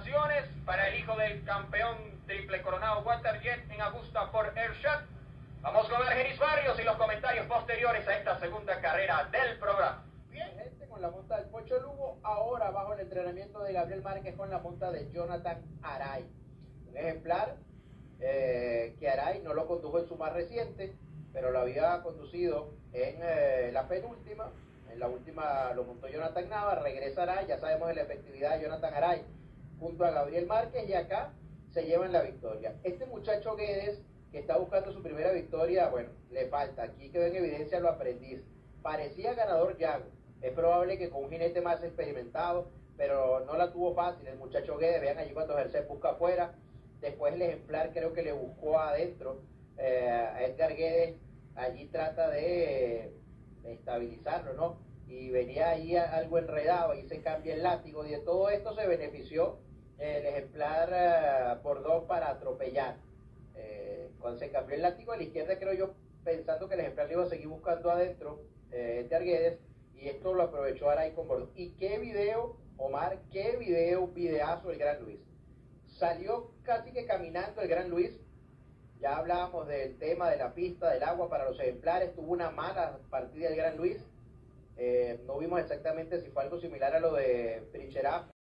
ovaciones para el hijo del campeón triple coronado Waterjet en Augusta por Airshot. Vamos con Argenis Barrios y los comentarios posteriores a esta segunda carrera del programa. Bien, gente, con la monta del Pocho Lugo, ahora bajo el entrenamiento de Gabriel Márquez con la monta de Jonathan Aray. Un ejemplar que Aray no lo condujo en su más reciente, pero lo había conducido en la penúltima. En la última lo montó Jonathan Nava, regresa Aray, ya sabemos de la efectividad de Jonathan Aray junto a Gabriel Márquez, y acá se llevan la victoria. Este muchacho Guedes, que está buscando su primera victoria, bueno, le falta. Aquí quedó en evidencia lo aprendiz. Parecía ganador Yago. Es probable que con un jinete más experimentado, pero no la tuvo fácil el muchacho Guedes. Vean allí cuando Jersey busca afuera. Después el ejemplar creo que le buscó adentro. A Edgar Guedes allí trata de estabilizarlo, ¿no? Y venía ahí algo enredado, y se cambia el látigo, y de todo esto se benefició el ejemplar por dos para atropellar. Cuando se cambió el látigo a la izquierda, creo yo, pensando que el ejemplar le iba a seguir buscando adentro de Arguedes, y esto lo aprovechó Aray con bordo. Y qué video, Omar, qué videazo el Gran Luis. Salió casi que caminando el Gran Luis. Ya hablábamos del tema de la pista, del agua para los ejemplares. Tuvo una mala partida el Gran Luis. No vimos exactamente si fue algo similar a lo de Trincherá.